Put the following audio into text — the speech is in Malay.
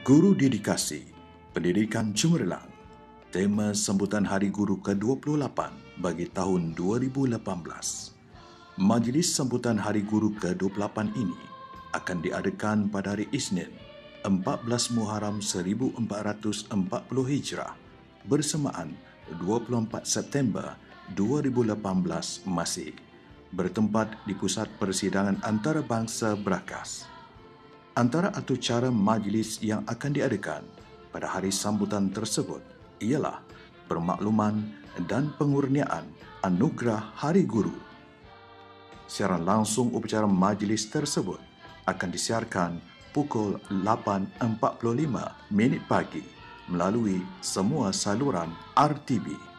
Guru Dedikasi Pendidikan Cemerlang. Tema sambutan Hari Guru ke-28 bagi tahun 2018. Majlis sambutan Hari Guru ke-28 ini akan diadakan pada hari Isnin, 14 Muharram 1440 Hijrah bersamaan 24 September 2018 Masih, bertempat di Pusat Persidangan Antarabangsa Berakas. Antara atur cara majlis yang akan diadakan pada hari sambutan tersebut ialah permakluman dan pengurniaan anugerah Hari Guru. Siaran langsung upacara majlis tersebut akan disiarkan pukul 8.45 pagi melalui semua saluran RTB.